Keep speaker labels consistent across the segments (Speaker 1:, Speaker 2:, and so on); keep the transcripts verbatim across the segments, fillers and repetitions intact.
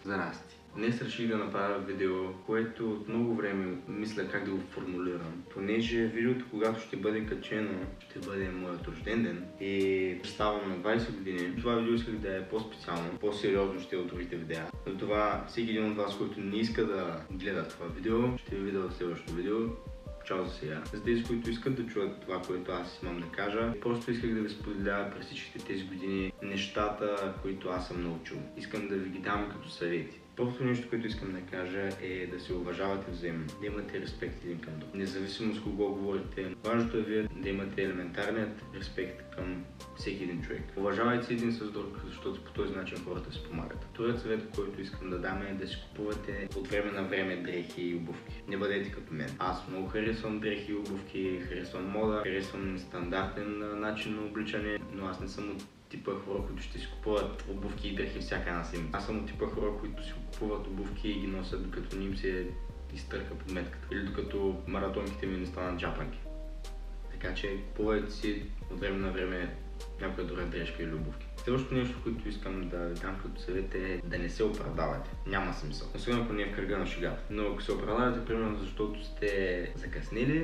Speaker 1: Здрасти! Днес реших да направя видео, което от много време мисля как да го формулирам. Понеже видеото, когато ще бъде качено, ще бъде моят рожден ден и ставам на двайсет години. Това видео исках да е по-специално, по-сериозно ще е от другите видеа. Затова всеки един от вас, който не иска да гледа това видео, ще ви видя в следващото видео. Чао за сега. За тези, които искат да чуят това, което аз имам да кажа, просто исках да ви споделя през всичките тези години нещата, които аз съм научил. Искам да ви ги дам като съвети. Просто нещо, което искам да кажа е да се уважавате взаимно, да имате респект един към друг. Независимо с кого говорите, важното е вие да имате елементарният респект към всеки един човек. Уважавайте се един с друг, защото по този начин хората се помагат. Вторият съвет, който искам да дам е да си купувате от време на време дрехи и обувки. Не бъдете като мен. Аз много харесвам дрехи и обувки, харесвам мода, харесвам стандартен начин на обличане, но аз не съм от типа хора, които ще си купуват обувки и дрехи всяка една седмица. Аз съм от типа хора, които си купуват обувки и ги носят докато не им се изтърка подметката. Или докато маратонките ми не станат джапанки. Така че купувайте си от време на време някоя друга дрежка или обувки. Следващото нещо, което искам да ви дам като съвет е да не се оправдавате. Няма смисъл. Особено ако не е в кръга на шегата. Но ако се оправдавате, примерно защото сте закъснели,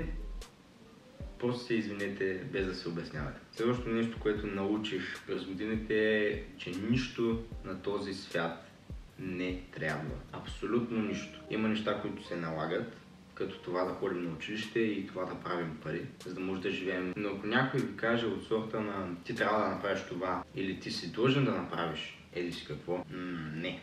Speaker 1: просто се извинете без да се обяснявате. Следващото нещо, което научих през годините е, че нищо на този свят не трябва. Абсолютно нищо. Има неща, които се налагат, като това да ходим на училище и това да правим пари, за да може да живеем. Но ако някой ви каже от сорта на ти трябва да направиш това или ти си длъжен да направиш еди си какво, м- не.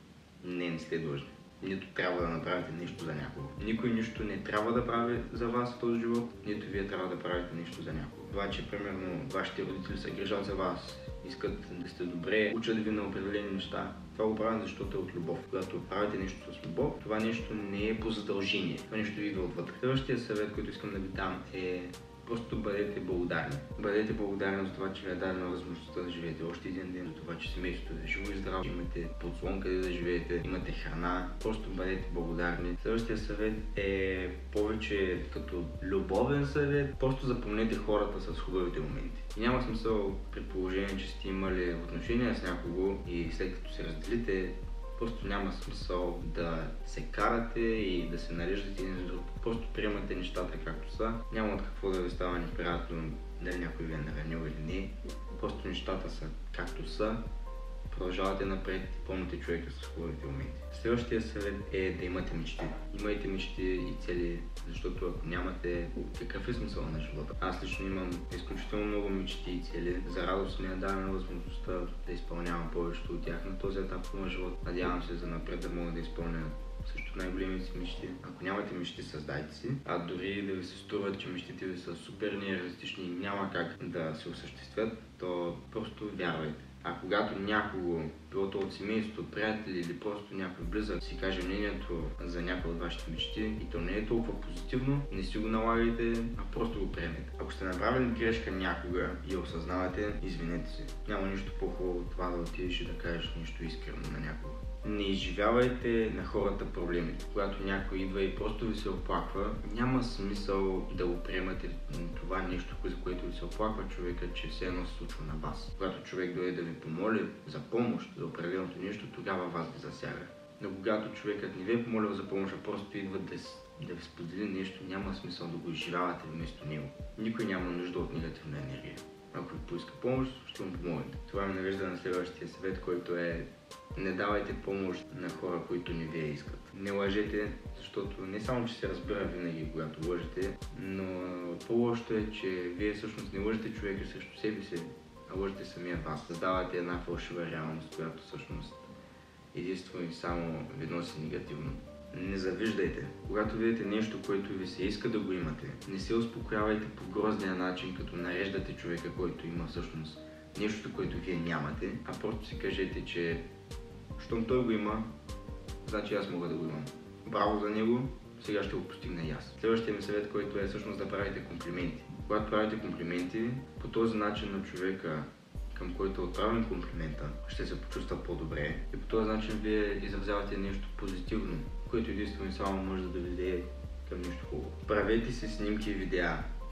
Speaker 1: Не, не сте длъжни. Нито трябва да направите нещо за някого. Никой нищо не трябва да прави за вас в този живот, нито вие трябва да правите нещо за някого. Това, че примерно вашите родители се грижат за вас, искат да сте добре, учат ви на определени неща. Това го правят, защото е от любов. Когато правите нещо с любов, това нещо не е по задължение. Това нещо ви идва отвътре. Следващия съвет, който искам да ви дам е просто бъдете благодарни. Бъдете благодарни за това, че ви е дадена възможността да живеете още един ден, за това, че семейството е живо и здраво, че имате подслон къде да живеете, имате храна. Просто бъдете благодарни. Следващия съвет е повече като любовен съвет. Просто запомнете хората с хубавите моменти. И няма смисъл при положение, че сте имали отношения с някого и след като се разделите, просто няма смисъл да се карате и да се нареждате един за друг. Просто приемате нещата както са. Няма от какво да ви става неприятно дали някой ви е наранил или не. Просто нещата са както са. Продължавате напред и помните човека с хубавите моменти. Следващия съвет е да имате мечти. Имайте мечти и цели, защото ако нямате, какъв е смисъл на живота? Аз лично имам изключително много мечти и цели. За радост ми е дадена възможността да изпълнявам повечето от тях на този етап в моя живот. Надявам се за напред да мога да изпълня също най-големите си мечти. Ако нямате мечти, създайте си, а дори да ви се струва, че мечтите ви са супер нереалистични и няма как да се осъществят, то просто вярвайте. А когато някого, било то от семейството, от приятели или просто някой близък, си каже мнението за някой от вашите мечти и то не е толкова позитивно, не си го налагайте, а просто го приемете. Ако сте направили грешка някога и я осъзнавате, извинете се. Няма нищо по-хубаво от това да отидеш и да кажеш нещо искрено на някого. Не изживявайте на хората проблемите. Когато някой идва и просто ви се оплаква, няма смисъл да го приемате това нещо, за което ви се оплаква човека, че все едно се случва на вас. Когато човек дойде да ви помоли за помощ за определеното нещо, тогава вас ви засяга. Но когато човекът не ви е помолил за помощ, а просто идва да, да ви сподели нещо, няма смисъл да го изживявате вместо него. Никой няма нужда от негативна енергия. Ако ви поиска помощ, ще му помогнете. Това ме навежда на следващия съвет, който е: не давайте помощ на хора, които не ви я искат. Не лъжете, защото не само, че се разбира винаги, когато лъжете, но по-лошото е, че вие всъщност не лъжете човека срещу себе си, а лъжете самия вас. Създавате една фалшива реалност, която всъщност единствено и само ви носи негативно. Не завиждайте. Когато видите нещо, което ви се иска да го имате, не се успокоявайте по грозния начин, като нареждате човека, който има всъщност нещо, което вие нямате, а просто си кажете, че щом той го има, значи аз мога да го имам. Браво за него, сега ще го постигна и аз. Следващия ми съвет, който е всъщност да правите комплименти. Когато правите комплименти, по този начин на човека, към който е отправен комплимента, ще се почувства по-добре и по този начин вие изразявате нещо позитивно, което единствено и само може да доведе към нещо хубаво. Правете си снимки и видеа,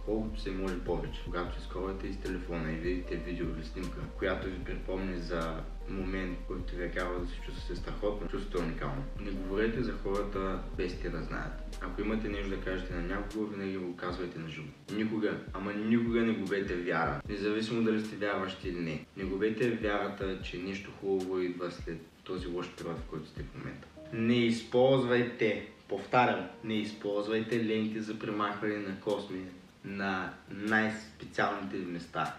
Speaker 1: колкото се може повече. Когато се скровате из телефона и видите видео или снимка, която ви припомни за момент, който ви е карал да се чувствате страхотно, чувствате уникално. Не говорете за хората без те да знаят. Ако имате нещо да кажете на някого, винаги го казвайте на живо. Никога, ама никога не губете вяра. Независимо дали сте вярващи или не. Не губете вярата, че нещо хубаво идва след този лош период, в който сте в момента. Не използвайте, повтарям, не използвайте ленти за премахване на косми на най-специалните места.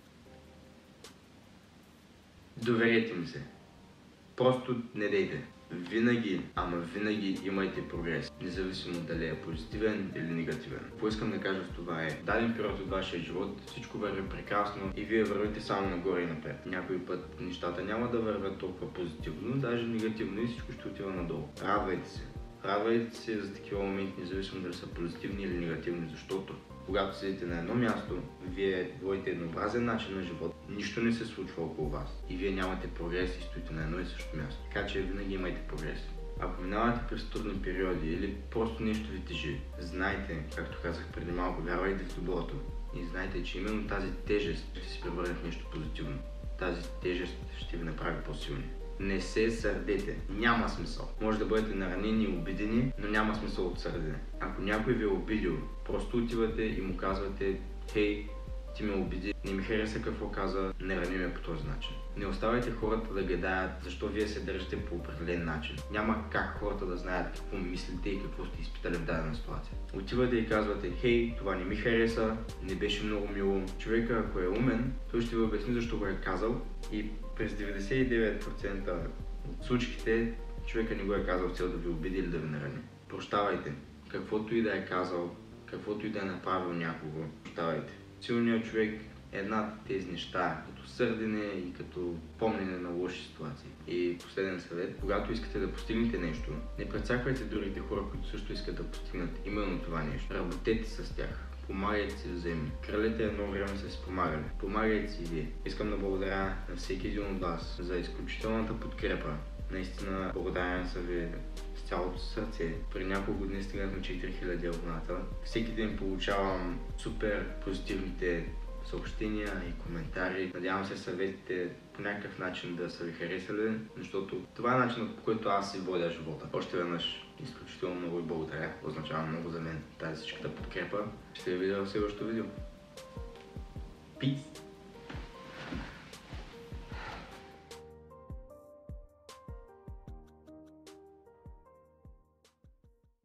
Speaker 1: Доверете ми се. Просто не дейте. Винаги, ама винаги имайте прогрес, независимо дали е позитивен или негативен. Какво искам да кажа с това е, в даден период от вашия живот всичко върви прекрасно и вие вървите само нагоре и напред. Някой път нещата няма да вървят толкова позитивно, даже негативно и всичко ще отива надолу. Радвайте се. Радвайте се за такива моменти, независимо дали са позитивни или негативни, защото когато седите на едно място, вие водите еднообразен начин на живот, нищо не се случва около вас и вие нямате прогрес и стоите на едно и също място. Така че винаги имайте прогрес. Ако минавате през трудни периоди или просто нещо ви тежи, знайте, както казах преди малко, вярвайте в доброто и знайте, че именно тази тежест ще се превърне в нещо позитивно. Тази тежест ще ви направи по-силни. Не се сърдете. Няма смисъл. Може да бъдете наранени и обидени, но няма смисъл от сърдене. Ако някой ви е обидил, просто отивате и му казвате: хей, ти ме обиди, не ми хареса какво каза, не рани ме по този начин. Не оставайте хората да гадаят защо вие се държите по определен начин. Няма как хората да знаят какво мислите и какво сте изпитали в дадена ситуация. Отивате и казвате: хей, това не ми хареса, не беше много мило. Човека, ако е умен, той ще ви обясни защо го е казал и през деветдесет и девет процента от случаите човека не го е казал цел да ви обиди или да ви нарани. Прощавайте. Каквото и да е казал, каквото и да е направил някого, прощавайте. Силният човек е над тези неща, като сърдене и като помнене на лоши ситуации. И последен съвет, когато искате да постигнете нещо, не прецаквайте другите хора, които също искат да постигнат именно това нещо. Работете с тях. Помагайте си взаимно. Кралете едно време са си помагали. Помагайте си и вие. Искам да благодаря на всеки един от вас за изключителната подкрепа. Наистина благодарен съм ви с цялото сърце. При няколко дни стигнахме четири хиляди абоната. Всеки ден получавам супер позитивните съобщения и коментари. Надявам се съветите по някакъв начин да са ви харесали, защото това е начинът, по който аз си водя живота. Още веднъж изключително много ви благодаря. Означава много за мен тази всичката подкрепа. Ще ви видя в следващото видео. Peace!